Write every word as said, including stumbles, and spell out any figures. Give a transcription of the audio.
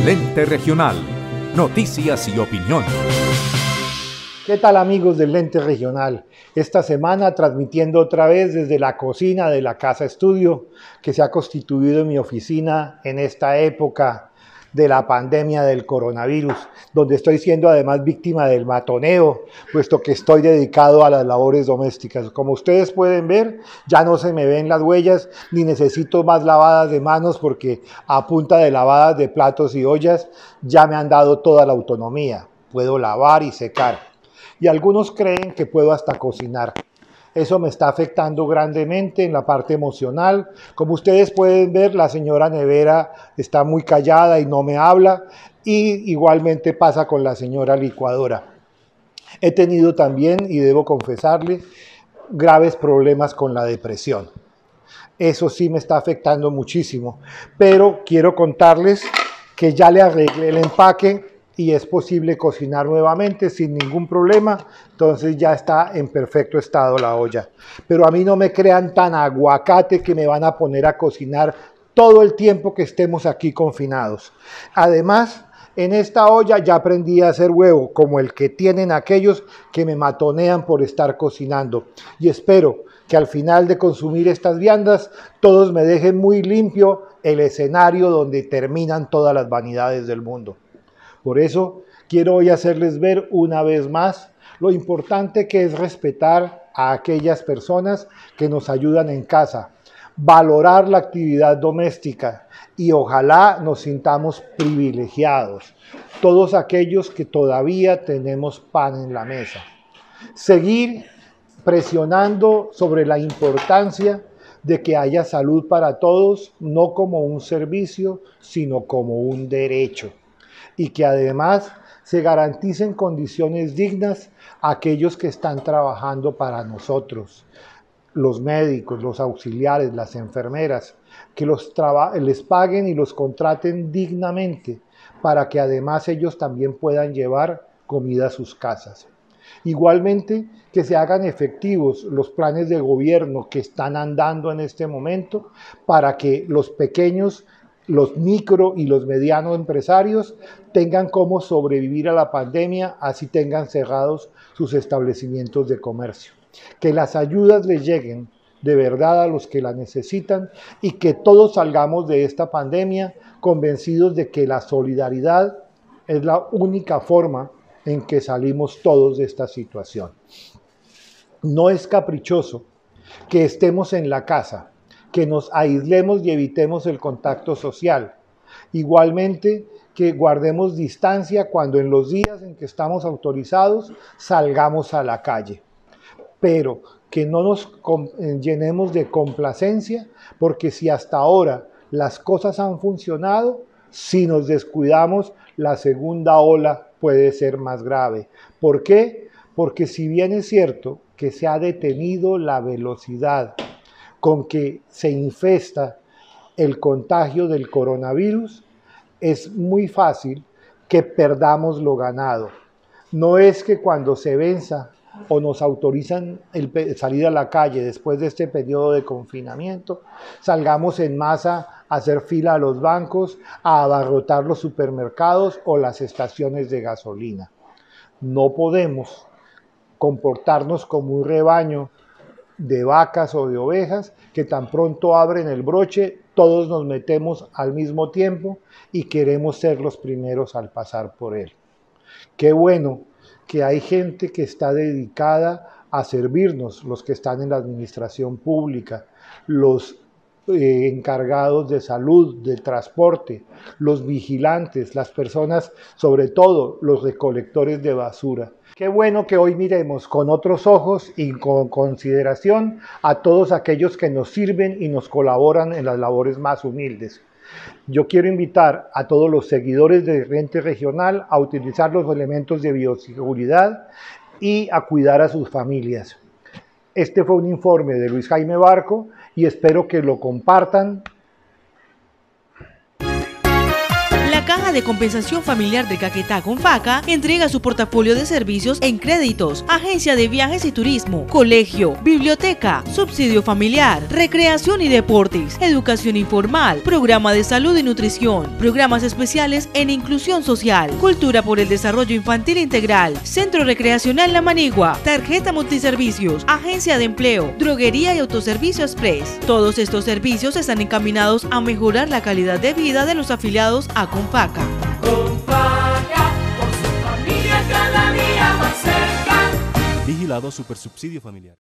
Lente Regional. Noticias y opinión. ¿Qué tal, amigos del Lente Regional? Esta semana transmitiendo otra vez desde la cocina de la Casa Estudio, que se ha constituido en mi oficina en esta época de la pandemia del coronavirus, donde estoy siendo además víctima del matoneo, puesto que estoy dedicado a las labores domésticas. Como ustedes pueden ver, ya no se me ven las huellas, ni necesito más lavadas de manos, porque a punta de lavadas de platos y ollas ya me han dado toda la autonomía. Puedo lavar y secar. Y algunos creen que puedo hasta cocinar. Eso me está afectando grandemente en la parte emocional. Como ustedes pueden ver, la señora nevera está muy callada y no me habla. Y igualmente pasa con la señora licuadora. He tenido también, y debo confesarle, graves problemas con la depresión. Eso sí me está afectando muchísimo. Pero quiero contarles que ya le arreglé el empaque y es posible cocinar nuevamente sin ningún problema. Entonces ya está en perfecto estado la olla. Pero a mí no me crean tan aguacate que me van a poner a cocinar todo el tiempo que estemos aquí confinados. Además, en esta olla ya aprendí a hacer huevo, como el que tienen aquellos que me matonean por estar cocinando. Y espero que al final de consumir estas viandas, todos me dejen muy limpio el escenario donde terminan todas las vanidades del mundo. Por eso quiero hoy hacerles ver una vez más lo importante que es respetar a aquellas personas que nos ayudan en casa, valorar la actividad doméstica y ojalá nos sintamos privilegiados, todos aquellos que todavía tenemos pan en la mesa. Seguir presionando sobre la importancia de que haya salud para todos, no como un servicio, sino como un derecho. Y que además se garanticen condiciones dignas a aquellos que están trabajando para nosotros, los médicos, los auxiliares, las enfermeras, que los les paguen y los contraten dignamente para que además ellos también puedan llevar comida a sus casas. Igualmente, que se hagan efectivos los planes de gobierno que están andando en este momento para que los pequeños, los micro y los medianos empresarios tengan cómo sobrevivir a la pandemia, así tengan cerrados sus establecimientos de comercio. Que las ayudas les lleguen de verdad a los que las necesitan y que todos salgamos de esta pandemia convencidos de que la solidaridad es la única forma en que salimos todos de esta situación. No es caprichoso que estemos en la casa, que nos aislemos y evitemos el contacto social. Igualmente, que guardemos distancia cuando en los días en que estamos autorizados salgamos a la calle. Pero que no nos llenemos de complacencia, porque si hasta ahora las cosas han funcionado, si nos descuidamos, la segunda ola puede ser más grave. ¿Por qué? Porque si bien es cierto que se ha detenido la velocidad con que se infesta el contagio del coronavirus, es muy fácil que perdamos lo ganado. No es que cuando se venza o nos autorizan el salir a la calle después de este periodo de confinamiento, salgamos en masa a hacer fila a los bancos, a abarrotar los supermercados o las estaciones de gasolina. No podemos comportarnos como un rebaño de vacas o de ovejas que tan pronto abren el broche, todos nos metemos al mismo tiempo y queremos ser los primeros al pasar por él. Qué bueno que hay gente que está dedicada a servirnos, los que están en la administración pública, los eh, encargados de salud, de transporte, los vigilantes, las personas, sobre todo los recolectores de basura. Qué bueno que hoy miremos con otros ojos y con consideración a todos aquellos que nos sirven y nos colaboran en las labores más humildes. Yo quiero invitar a todos los seguidores de Lente Regional a utilizar los elementos de bioseguridad y a cuidar a sus familias. Este fue un informe de Luis Jaime Barco y espero que lo compartan. Caja de Compensación Familiar de Caquetá, Confaca, entrega su portafolio de servicios en créditos, agencia de viajes y turismo, colegio, biblioteca, subsidio familiar, recreación y deportes, educación informal, programa de salud y nutrición, programas especiales en inclusión social, cultura por el desarrollo infantil integral, centro recreacional La Manigua, tarjeta multiservicios, agencia de empleo, droguería y autoservicio express. Todos estos servicios están encaminados a mejorar la calidad de vida de los afiliados a Confaca. Confaca, por su familia cada día más cerca. Vigilado Supersubsidio Familiar.